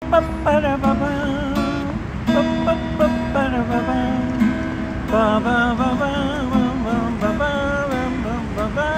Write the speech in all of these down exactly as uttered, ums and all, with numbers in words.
Pa, para, pa, pa, pa, pa, pa, para, pa, pa, pa, pa, pa, pa, pa, pa, pa, pa.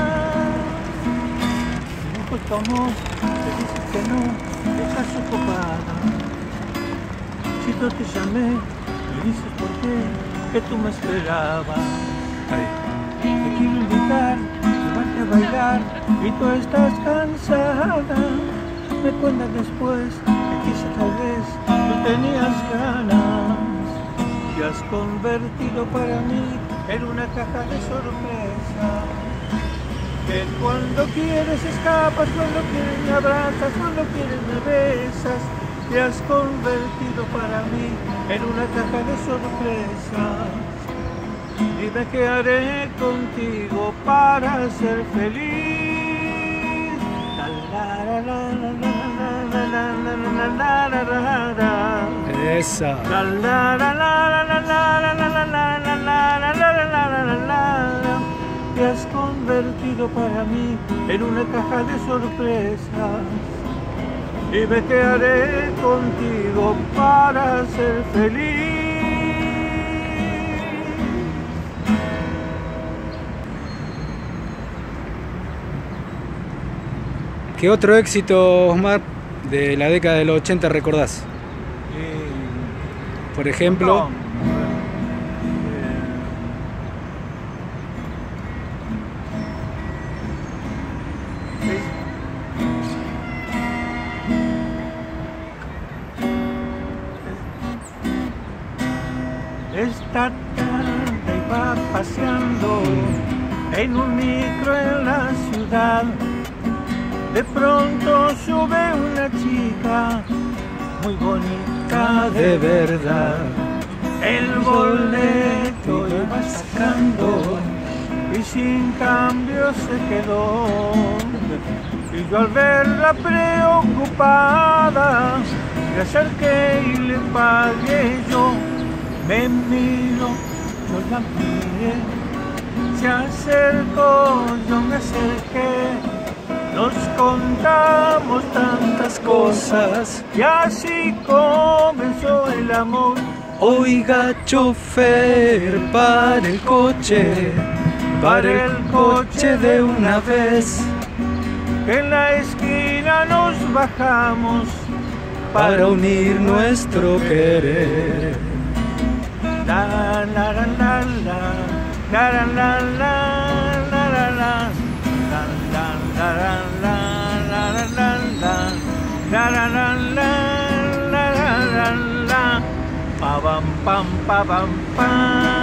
Pues como te dices que no, estás ocupada. Si no te llamé, me dices por qué, que tú me esperabas. Te quiero invitar, llevarte a bailar y tú estás cansada. Me cuentas después que quizá tal vez tú tenías ganas. Te has convertido para mí en una caja de sorpresas. Que cuando quieres escapas, cuando quieres me abrazas, cuando quieres me besas. Te has convertido para mí en una caja de sorpresas. Dime qué haré contigo para ser feliz. La, la, la, la, la, la, la, la, la, la. Esa. La, la, la, la, la, la, la, la, la, la, la, la, la, la, la. Te has convertido para mí en una caja de sorpresas. Dime qué haré contigo para ser feliz. ¿Qué otro éxito, Osmar, de la década de los ochenta recordás? Eh, Por ejemplo... no. Esta tarde iba paseando en un micro en la ciudad. De pronto sube una chica muy bonita de verdad. El boleto iba sacando y sin cambio se quedó. Y yo al verla preocupada me acerqué y le pagué yo. Me miro, yo la miré, se acercó, yo me acerqué, nos contamos tantas cosas y así comenzó el amor. Oiga, chofer, para el coche, para el coche de una vez, que en la esquina nos bajamos para unir nuestro querer. La la la la la la la la la la la la la la la la pa bam pam pa bam pam.